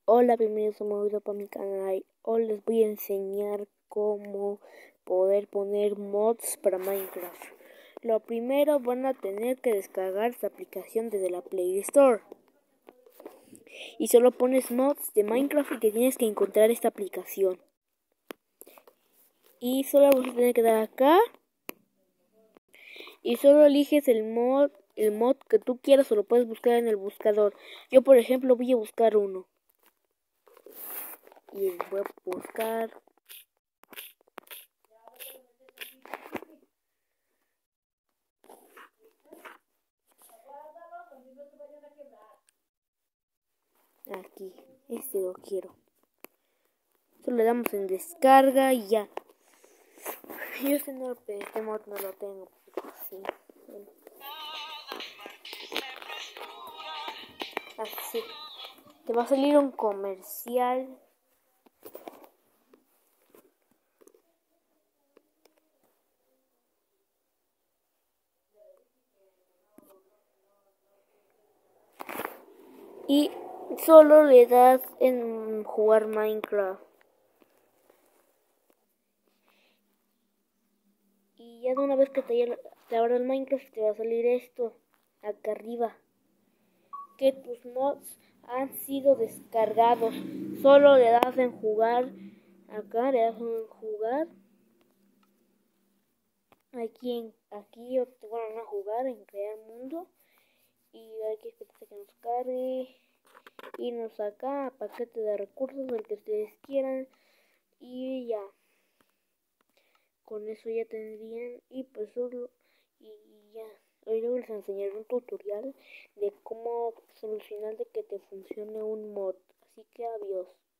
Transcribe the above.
Hola, bienvenidos a un nuevo video para mi canal. Hoy les voy a enseñar cómo poder poner mods para Minecraft. Lo primero, van a tener que descargar esta aplicación desde la Play Store. Y solo pones mods de Minecraft y te tienes que encontrar esta aplicación. Y solo vas a tener que dar acá. Y solo eliges el mod que tú quieras o lo puedes buscar en el buscador. Yo, por ejemplo, voy a buscar uno. Y voy a buscar aquí, este lo quiero. Solo le damos en descarga y ya. Yo este mod no lo tengo. Sí. Así. Te va a salir un comercial. Y solo le das en jugar Minecraft. Y ya de una vez que te abra el Minecraft te va a salir esto acá arriba. Que tus mods han sido descargados. Solo le das en jugar. Acá le das en jugar. Aquí te van a jugar en crear mundo. Y hay que esperar que nos cargue. Irnos acá a paquete de recursos, el que ustedes quieran. Y ya. Con eso ya tendrían. Y pues solo. Y ya. Hoy les enseñaré un tutorial de cómo solucionar de que te funcione un mod. Así que adiós.